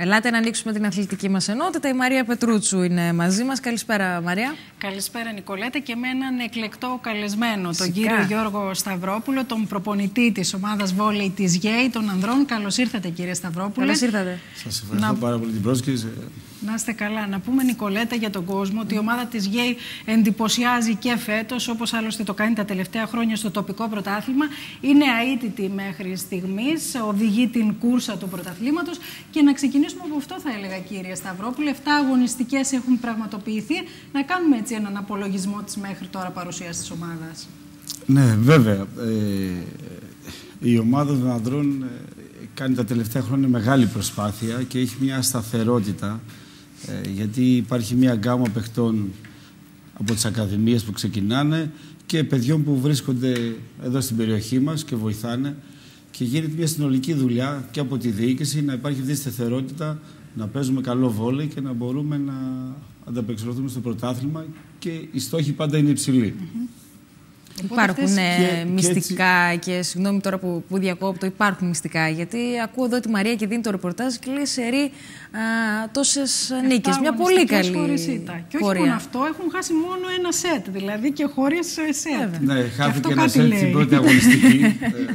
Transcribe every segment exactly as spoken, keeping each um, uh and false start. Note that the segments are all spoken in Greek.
Ελάτε να ανοίξουμε την αθλητική μας ενότητα. Η Μαρία Πετρούτσου είναι μαζί μας. Καλησπέρα, Μαρία. Καλησπέρα, Νικολέτα, και με έναν εκλεκτό καλεσμένο, Φυσικά. τον κύριο Γιώργο Σταυρόπουλο, τον προπονητή της ομάδας βόλεϊ της ΓΕΙ των ανδρών. Καλώς ήρθατε, κύριε Σταυρόπουλε. Καλώς ήρθατε. Σας ευχαριστώ να... πάρα πολύ την πρόσκληση. Να είστε καλά. Να πούμε, Νικολέτα, για τον κόσμο ότι η ομάδα της ΓΕΙ εντυπωσιάζει και φέτος, όπως άλλωστε το κάνει τα τελευταία χρόνια στο τοπικό πρωτάθλημα. Είναι αίτητη μέχρι στιγμής, οδηγεί την κούρσα του πρωταθλήματος. Και να ξεκινήσουμε από αυτό, θα έλεγα, κύριε Σταυρόπουλε. Εφτά αγωνιστικές έχουν πραγματοποιηθεί. Να κάνουμε έτσι έναν απολογισμό της μέχρι τώρα παρουσίας της ομάδας. Ναι, βέβαια. Ε, η ομάδα των ανδρών κάνει τα τελευταία χρόνια μεγάλη προσπάθεια και έχει μια σταθερότητα. Ε, γιατί υπάρχει μια γκάμα παιχτών από τις ακαδημίες που ξεκινάνε και παιδιών που βρίσκονται εδώ στην περιοχή μας και βοηθάνε, και γίνεται μια συνολική δουλειά και από τη διοίκηση να υπάρχει αυτή η σταθερότητα, να παίζουμε καλό βόλεϊ και να μπορούμε να ανταπεξελθούμε στο πρωτάθλημα, και οι στόχοι πάντα είναι υψηλοί. Mm-hmm. Υπάρχουν και, μυστικά και, και συγγνώμη τώρα που, που διακόπτω, υπάρχουν μυστικά, γιατί ακούω εδώ τη Μαρία και δίνει το ρεπορτάζ και λέει σερί τόσες νίκες. Μια πολύ καλή πορεία. Και όχι μόνο αυτό, έχουν χάσει μόνο ένα σετ, δηλαδή και χωρίς σετ. Ναι, χάθηκε ένα σετ στην πρώτη αγωνιστική.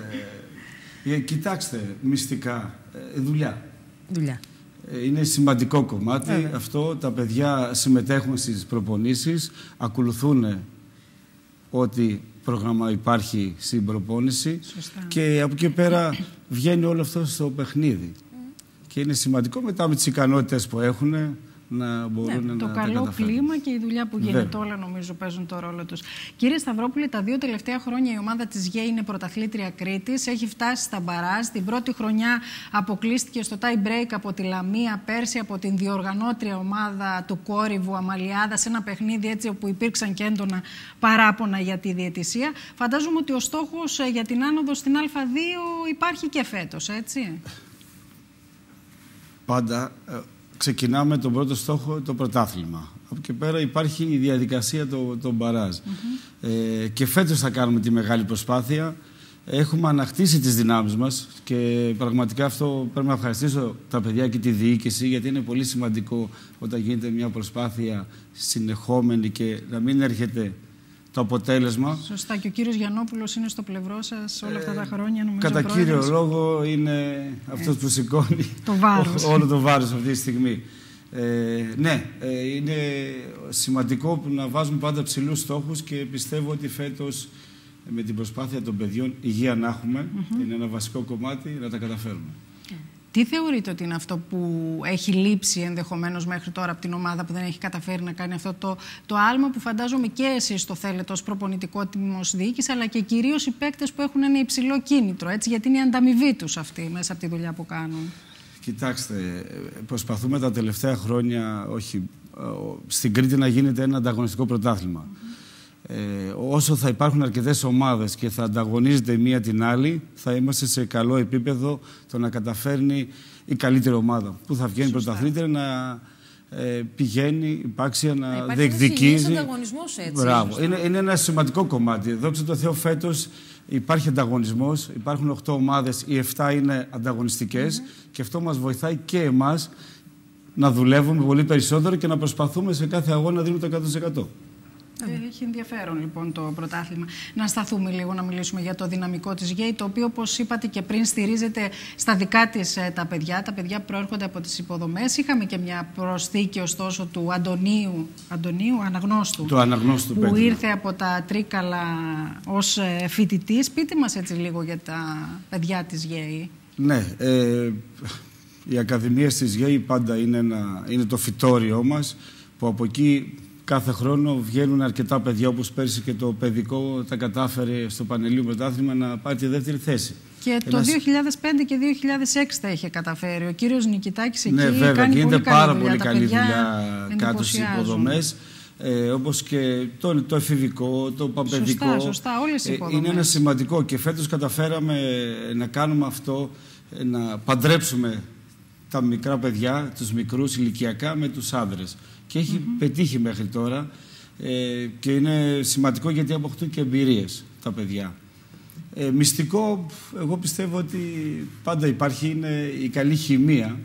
ε, ε, κοιτάξτε, μυστικά, ε, δουλειά. δουλειά. Ε, είναι σημαντικό κομμάτι. Βέβαια. Αυτό, τα παιδιά συμμετέχουν στις προπονήσεις, ακολουθούν ό,τι πρόγραμμα υπάρχει στην προπόνηση. Σωστά. Και από εκεί πέρα βγαίνει όλο αυτό στο παιχνίδι. Mm. Και είναι σημαντικό μετά με τις ικανότητες που έχουν να μπορούν ναι, να το τα καλό καταφέρουν. κλίμα και η δουλειά που γίνεται, όλα νομίζω παίζουν το ρόλο τους. Κύριε Σταυρόπουλε, τα δύο τελευταία χρόνια η ομάδα της ΓΕΙ είναι πρωταθλήτρια Κρήτης. Έχει φτάσει στα μπαράζ. Την πρώτη χρονιά αποκλείστηκε στο tie break από τη Λαμία, πέρσι από την διοργανώτρια ομάδα του Κόρυβου Αμαλιάδα, σε ένα παιχνίδι έτσι όπου υπήρξαν και έντονα παράπονα για τη διαιτησία. Φαντάζομαι ότι ο στόχος για την άνοδο στην Α2 υπάρχει και φέτος, έτσι. Πάντα ξεκινάμε τον πρώτο στόχο, το πρωτάθλημα. Από εκεί πέρα υπάρχει η διαδικασία των το μπαράζ. Mm-hmm. ε, και φέτος θα κάνουμε τη μεγάλη προσπάθεια. Έχουμε ανακτήσει τις δυνάμεις μας και πραγματικά αυτό πρέπει να ευχαριστήσω τα παιδιά και τη διοίκηση, γιατί είναι πολύ σημαντικό όταν γίνεται μια προσπάθεια συνεχόμενη και να μην έρχεται το αποτέλεσμα. Σωστά. Και ο κύριος Γιαννόπουλος είναι στο πλευρό σας όλα αυτά τα χρόνια, νομίζω. Κατά κύριο λόγο είναι αυτός ε, που σηκώνει το βάρος. όλο το βάρος αυτή τη στιγμή. Ε, ναι, ε, είναι σημαντικό που να βάζουμε πάντα ψηλούς στόχους, και πιστεύω ότι φέτος με την προσπάθεια των παιδιών, υγεία να έχουμε, mm-hmm. είναι ένα βασικό κομμάτι, να τα καταφέρουμε. Τι θεωρείτε ότι είναι αυτό που έχει λείψει ενδεχομένως μέχρι τώρα από την ομάδα, που δεν έχει καταφέρει να κάνει αυτό το, το άλμα που φαντάζομαι και εσείς το θέλετε ως προπονητικό τμήμα, ως διοίκηση, αλλά και κυρίως οι παίκτες που έχουν ένα υψηλό κίνητρο, έτσι, γιατί είναι η ανταμοιβή τους αυτή μέσα από τη δουλειά που κάνουν? Κοιτάξτε, προσπαθούμε τα τελευταία χρόνια, όχι, στην Κρήτη να γίνεται ένα ανταγωνιστικό πρωτάθλημα. Mm-hmm. Ε, όσο θα υπάρχουν αρκετές ομάδες και θα ανταγωνίζεται η μία την άλλη, θα είμαστε σε καλό επίπεδο το να καταφέρνει η καλύτερη ομάδα που θα βγαίνει πρωταθλήτρια να ε, πηγαίνει υπάξια να, να διεκδικίζει. Υπάρχει ανταγωνισμός, έτσι. Μπράβο. Είναι, είναι ένα σημαντικό κομμάτι. Δόξα τω Θεώ, φέτος υπάρχει ανταγωνισμός. Υπάρχουν οκτώ ομάδες, οι εφτά είναι ανταγωνιστικές, mm-hmm. και αυτό μας βοηθάει και εμάς να δουλεύουμε πολύ περισσότερο και να προσπαθούμε σε κάθε αγώνα να δίνουμε το εκατό τοις εκατό. Έχει ενδιαφέρον λοιπόν το πρωτάθλημα. Να σταθούμε λίγο να μιλήσουμε για το δυναμικό της ΓΕΙ, το οποίο, όπως είπατε και πριν, στηρίζεται στα δικά της ε, τα παιδιά, τα παιδιά που προέρχονται από τις υποδομές. Είχαμε και μια προσθήκη ωστόσο του Αντωνίου, Αντωνίου Αναγνώστου, το Αναγνώστου που πέντημα. ήρθε από τα Τρίκαλα ως ε, φοιτητής. Πείτε μας έτσι λίγο για τα παιδιά της ΓΕΙ. Ναι, ε, οι ακαδημίες της ΓΕΙ πάντα είναι, ένα, είναι το φυτόριό μας, που από εκεί κάθε χρόνο βγαίνουν αρκετά παιδιά, όπως πέρσι και το παιδικό τα κατάφερε στο Πανελλήνιο Πρωτάθλημα να πάρει τη δεύτερη θέση. Και Ένας... το δύο χιλιάδες πέντε και δύο χιλιάδες έξι τα είχε καταφέρει. Ο κύριος Νικητάκης εκεί, ναι, βέβαια, κάνει γίνεται πολύ πάρα καλή πολύ δουλειά. καλή δουλειά κάτω στις υποδομές. Ε, όπως και το, το εφηβικό, το παπαιδικό. Σωστά, σωστά, όλες οι υποδομές. Ε, είναι ένα σημαντικό, και φέτος καταφέραμε να κάνουμε αυτό, να παντρέψουμε τα μικρά παιδιά, τους μικρούς ηλικιακά, με τους άντρες. Και έχει mm-hmm. πετύχει μέχρι τώρα, ε, και είναι σημαντικό γιατί αποκτούν και εμπειρίες τα παιδιά. Ε, μυστικό, εγώ πιστεύω ότι πάντα υπάρχει, είναι η καλή χημεία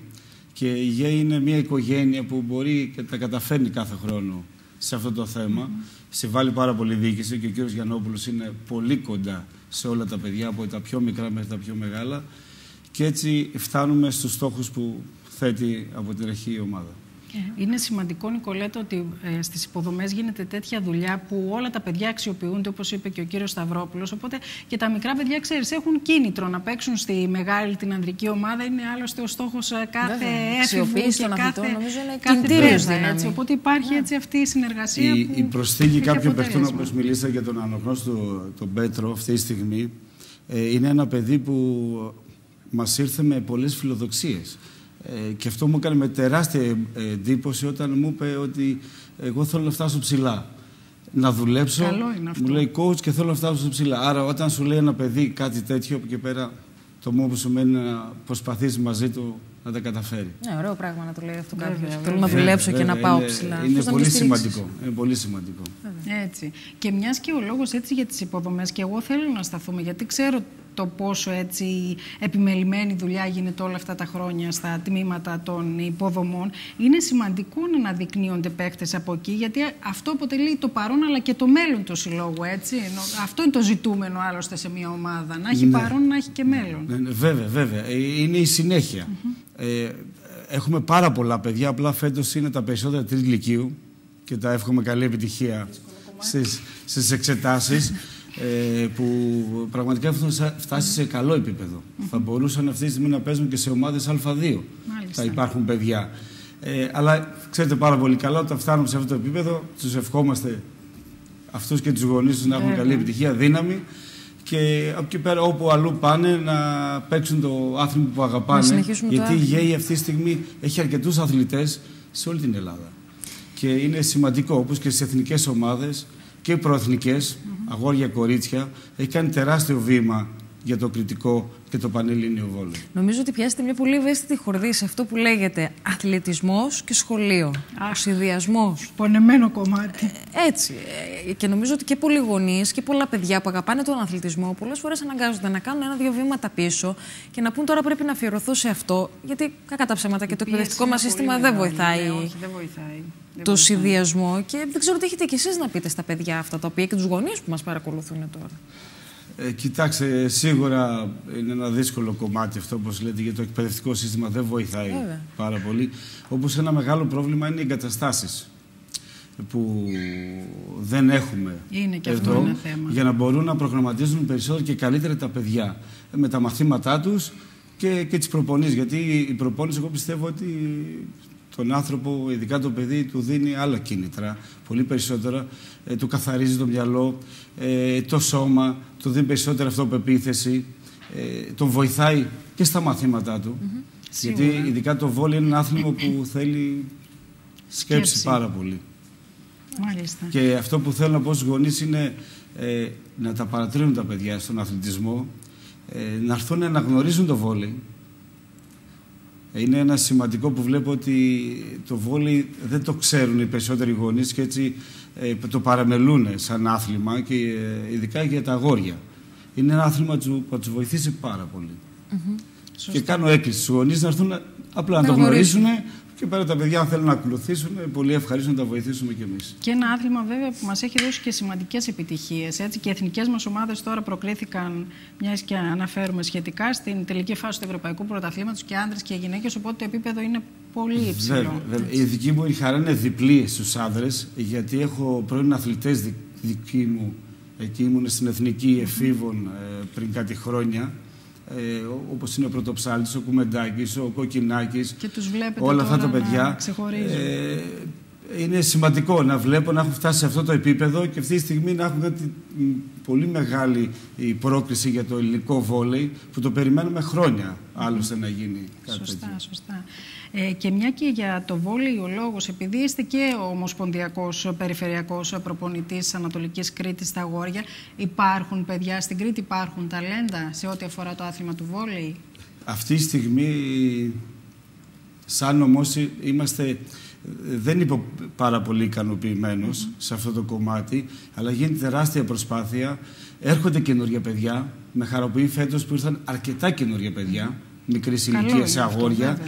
Και η ΓΕΗ είναι μια οικογένεια που μπορεί και τα καταφέρνει κάθε χρόνο σε αυτό το θέμα. Mm-hmm. Συμβάλλει πάρα πολύ διοίκηση και ο κύριος Γιαννόπουλος είναι πολύ κοντά σε όλα τα παιδιά, από τα πιο μικρά μέχρι τα πιο μεγάλα. Και έτσι φτάνουμε στους στόχους που θέτει από την αρχή η ομάδα. Είναι σημαντικό, Νικολέτα, ότι ε, στις υποδομές γίνεται τέτοια δουλειά που όλα τα παιδιά αξιοποιούνται, όπως είπε και ο κύριος Σταυρόπουλος. Οπότε και τα μικρά παιδιά, ξέρεις, έχουν κίνητρο να παίξουν στη μεγάλη, την ανδρική ομάδα. Είναι άλλωστε ο στόχος κάθε έφηβου και κάθε, κάθε βέβαια. Οπότε υπάρχει έτσι αυτή η συνεργασία. Η, που η προσθήκη κάποιων παιχτών, όπως μιλήσατε για τον αναγνώστο τον Πέτρο αυτή τη στιγμή, ε, είναι ένα παιδί που μας ήρθε με πολλές φιλοδοξίες. Ε, και αυτό μου έκανε με τεράστια εντύπωση όταν μου είπε ότι εγώ θέλω να φτάσω ψηλά. Να δουλέψω, μου λέει coach και θέλω να φτάσω ψηλά. Άρα όταν σου λέει ένα παιδί κάτι τέτοιο, από εκεί πέρα το μόνο που σου μένει να προσπαθήσει μαζί του να τα καταφέρει. Ναι, ωραίο πράγμα να το λέει αυτό κάποιος. Θέλω να δουλέψω και να πάω είναι, ψηλά. Είναι πολύ σημαντικό. Είναι πολύ σημαντικό. Έτσι. Και μιας και ο λόγος έτσι για τις υποδομές, και εγώ θέλω να σταθούμε, γιατί ξέρω το πόσο έτσι επιμελημένη δουλειά γίνεται όλα αυτά τα χρόνια στα τμήματα των υποδομών. Είναι σημαντικό να αναδεικνύονται παίκτες από εκεί, γιατί αυτό αποτελεί το παρόν αλλά και το μέλλον του συλλόγου, έτσι. Αυτό είναι το ζητούμενο άλλωστε σε μια ομάδα, να έχει ναι. παρόν, να έχει και μέλλον. Ναι, ναι, βέβαια, βέβαια. Είναι η συνέχεια. Mm-hmm. ε, έχουμε πάρα πολλά παιδιά, απλά φέτος είναι τα περισσότερα τρίτη λυκείου και τα εύχομαι καλή επιτυχία στις, στις εξετάσεις. Ε, που πραγματικά έχουν φτάσει σε καλό επίπεδο. Mm-hmm. Θα μπορούσαν αυτή τη στιγμή να παίζουν και σε ομάδες Α2. Μάλιστα. Θα υπάρχουν παιδιά. Ε, αλλά ξέρετε πάρα πολύ καλά, όταν φτάνουν σε αυτό το επίπεδο, τους ευχόμαστε αυτούς και τους γονείς τους να έχουν yeah. καλή επιτυχία, δύναμη και από εκεί πέρα όπου αλλού πάνε να παίξουν το άθλημα που αγαπάνε. Γιατί η ΓΕΗ αυτή τη στιγμή έχει αρκετούς αθλητές σε όλη την Ελλάδα. Και είναι σημαντικό, όπως και στις εθνικές ομάδες και προεθνικές, mm-hmm. αγόρια, κορίτσια, έχει κάνει τεράστιο βήμα για το κριτικό και το πανελλήνιο βόλεϊ. Νομίζω ότι πιάσετε μια πολύ ευαίσθητη χορδή σε αυτό που λέγεται αθλητισμός και σχολείο. Ο συνδυασμός. Πονεμένο κομμάτι. Ε, έτσι. Ε, και νομίζω ότι και πολλοί γονείς και πολλά παιδιά που αγαπάνε τον αθλητισμό πολλές φορές αναγκάζονται να κάνουν ένα-δύο βήματα πίσω και να πούν τώρα πρέπει να αφιερωθώ σε αυτό. Γιατί κακά τα ψέματα και το εκπαιδευτικό μας σύστημα δεν βοηθάει, ναι, όχι, δεν βοηθάει. το συνδυασμό. Και δεν ξέρω τι έχετε κι εσείς να πείτε στα παιδιά αυτά τα οποία και τους γονείς που μας παρακολουθούν τώρα. Ε, κοιτάξτε, σίγουρα είναι ένα δύσκολο κομμάτι αυτό, όπως λέτε, γιατί το εκπαιδευτικό σύστημα δεν βοηθάει Βέβαια. πάρα πολύ. Όπως ένα μεγάλο πρόβλημα είναι οι εγκαταστάσεις που δεν έχουμε είναι και εδώ, αυτό ένα θέμα. Για να μπορούν να προγραμματίζουν περισσότερο και καλύτερα τα παιδιά με τα μαθήματά τους και, και τις προπονήσεις. Γιατί η προπόνηση, εγώ πιστεύω ότι τον άνθρωπο, ειδικά το παιδί, του δίνει άλλα κίνητρα, πολύ περισσότερα. Ε, του καθαρίζει το μυαλό, ε, το σώμα, του δίνει περισσότερη αυτοπεποίθηση, ε, τον βοηθάει και στα μαθήματά του. Mm-hmm. Γιατί Σίγουρα. ειδικά το βόλεϊ είναι ένα άθλημα που θέλει σκέψη, σκέψη πάρα πολύ. Μάλιστα. Και αυτό που θέλω να πω στους γονείς είναι ε, να τα παρατρύνουν τα παιδιά στον αθλητισμό, ε, να έρθουν να αναγνωρίζουν το βόλεϊ. Είναι ένα σημαντικό που βλέπω ότι το βόλεϊ δεν το ξέρουν οι περισσότεροι γονείς και έτσι ε, το παραμελούν σαν άθλημα και ε, ειδικά για τα αγόρια. Είναι ένα άθλημα που θα τους βοηθήσει πάρα πολύ. Mm-hmm. Και κάνω έκκληση στους γονείς να έρθουν να, απλά να, να το γνωρίσουν και πέρα τα παιδιά αν θέλουν να ακολουθήσουν, πολύ ευχαρίστω να τα βοηθήσουμε κι εμείς. Και ένα άθλημα βέβαια που μας έχει δώσει και σημαντικές επιτυχίες. Έτσι, και οι εθνικές μας ομάδες τώρα προκλήθηκαν, μιας και αναφέρουμε σχετικά, στην τελική φάση του Ευρωπαϊκού Πρωταθλήματος και άντρες και γυναίκες, οπότε το επίπεδο είναι πολύ υψηλό. Βέβαια, βέβαια. Η δική μου η χαρά είναι διπλή στους άντρες, γιατί έχω πρώην αθλητές δι, δικοί μου, εκεί ήμουν στην Εθνική Εφήβων ε, πριν κάτι χρόνια. Ε, όπως είναι ο Πρωτοψάλτης, ο Κουμεντάκης, ο Κοκκινάκης, και τους βλέπετε όλα αυτά τα παιδιά. Ε, είναι σημαντικό να βλέπω να έχουν φτάσει σε αυτό το επίπεδο και αυτή τη στιγμή να έχουν κάτι πολύ μεγάλη η πρόκριση για το ελληνικό βόλεϊ που το περιμένουμε χρόνια άλλωστε να γίνει κάτι Σωστά, τέτοιο. σωστά. Ε, και μια και για το βόλεϊ ο λόγος, επειδή είστε και ο ομοσπονδιακός περιφερειακός προπονητής της Ανατολικής Κρήτης στα αγόρια, υπάρχουν παιδιά στην Κρήτη, υπάρχουν ταλέντα σε ό,τι αφορά το άθλημα του βόλεϊ? Αυτή τη στιγμή, σαν όμως, είμαστε, δεν είμαι πάρα πολύ ικανοποιημένος mm-hmm. σε αυτό το κομμάτι, αλλά γίνεται τεράστια προσπάθεια. Έρχονται καινούργια παιδιά, με χαροποιεί φέτος που ήρθαν αρκετά καινούργια παιδιά, μικρής ηλικίας σε αγόρια. Αυτό,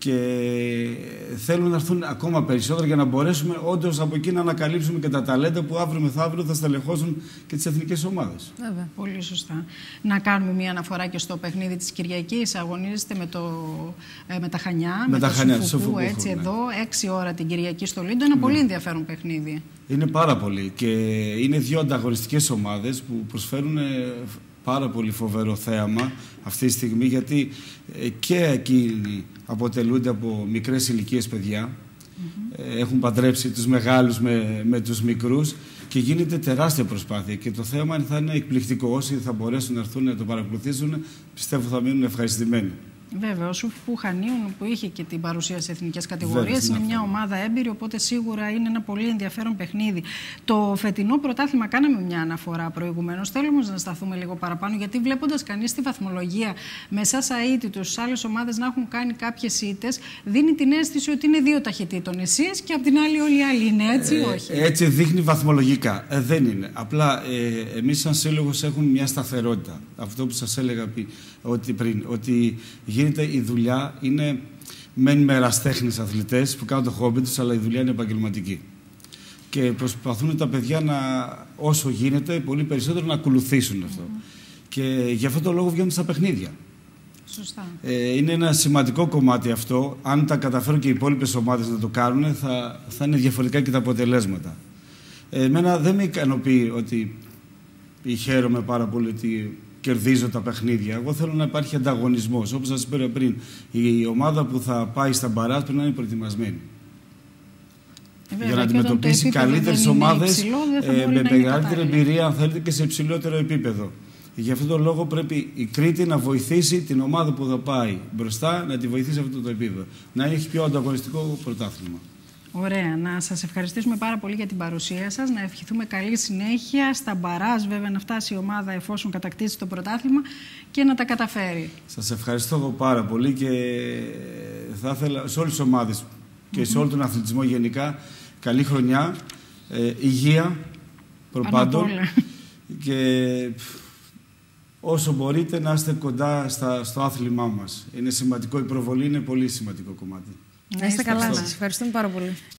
και θέλουν να έρθουν ακόμα περισσότερο για να μπορέσουμε όντως από εκεί να ανακαλύψουμε και τα ταλέντα που αύριο μεθαύριο θα στελεχώσουν και τις εθνικές ομάδες. Βέβαια. Πολύ σωστά. Να κάνουμε μια αναφορά και στο παιχνίδι της Κυριακής. Αγωνίζεστε με, το, ε, με τα Χανιά, με, με τα το Χανιά, Σουφουκού, έτσι ναι. Εδώ, έξι ώρα την Κυριακή στο Λίντο. Ένα ναι. πολύ ενδιαφέρον παιχνίδι. Είναι πάρα πολύ και είναι δύο ανταγωνιστικές ομάδες που προσφέρουν πάρα πολύ φοβερό θέαμα αυτή τη στιγμή, γιατί και εκείνοι αποτελούνται από μικρές ηλικίες παιδιά, mm-hmm. έχουν παντρέψει τους μεγάλους με, με τους μικρούς και γίνεται τεράστια προσπάθεια και το θέαμα θα είναι εκπληκτικό. Όσοι θα μπορέσουν να έρθουν να το παρακολουθήσουν, πιστεύω θα μείνουν ευχαριστημένοι. Βέβαια, ο Σουφουκού Χανίων που είχε και την παρουσία σε εθνικές κατηγορίες είναι μια ομάδα έμπειρη, οπότε σίγουρα είναι ένα πολύ ενδιαφέρον παιχνίδι. Το φετινό πρωτάθλημα κάναμε μια αναφορά προηγουμένως. Θέλω όμως να σταθούμε λίγο παραπάνω, γιατί βλέποντας κανείς τη βαθμολογία με εσάς αίτητους, στις άλλες ομάδες να έχουν κάνει κάποιες ήττες, δίνει την αίσθηση ότι είναι δύο ταχυτήτων. Εσείς και απ' την άλλη όλοι οι άλλοι είναι, έτσι ή όχι? Ε, έτσι δείχνει βαθμολογικά. Ε, δεν είναι. Απλά ε, εμείς σαν σύλλογος έχουμε μια σταθερότητα. Αυτό που σας έλεγα ότι πριν, ότι γίνεται η δουλειά, είναι μεν με εραστέχνες αθλητές που κάνουν το χόμπι τους, αλλά η δουλειά είναι επαγγελματική. Και προσπαθούν τα παιδιά να, όσο γίνεται, πολύ περισσότερο να ακολουθήσουν αυτό. Mm-hmm. Και γι' αυτό το λόγο βγαίνουν στα παιχνίδια. Σωστά. Ε, είναι ένα σημαντικό κομμάτι αυτό. Αν τα καταφέρουν και οι υπόλοιπες ομάδες να το κάνουν, θα, θα είναι διαφορετικά και τα αποτελέσματα. Ε, εμένα δεν με ικανοποιεί ότι χαίρομαι πάρα πολύ ότι κερδίζω τα παιχνίδια. Εγώ θέλω να υπάρχει ανταγωνισμός. Όπως σας είπα πριν, η ομάδα που θα πάει στα μπαράζ πρέπει να είναι προετοιμασμένη. Βέβαια, για να αντιμετωπίσει καλύτερες ομάδες ε, με μεγαλύτερη εμπειρία, αν θέλετε, και σε υψηλότερο επίπεδο. Γι' αυτόν τον λόγο πρέπει η Κρήτη να βοηθήσει την ομάδα που θα πάει μπροστά, να τη βοηθήσει σε αυτό το επίπεδο. Να έχει πιο ανταγωνιστικό πρωτάθλημα. Ωραία. Να σας ευχαριστήσουμε πάρα πολύ για την παρουσία σας. Να ευχηθούμε καλή συνέχεια. Στα μπαράζ, βέβαια, να φτάσει η ομάδα εφόσον κατακτήσει το πρωτάθλημα και να τα καταφέρει. Σας ευχαριστώ εγώ πάρα πολύ και θα ήθελα σε όλες τις ομάδες και mm-hmm. σε όλο τον αθλητισμό γενικά καλή χρονιά, ε, υγεία προπάντων και όσο μπορείτε να είστε κοντά στα, στο άθλημά μας. Είναι σημαντικό, η προβολή είναι πολύ σημαντικό κομμάτι. Να είστε καλά, σας ευχαριστούμε πάρα πολύ.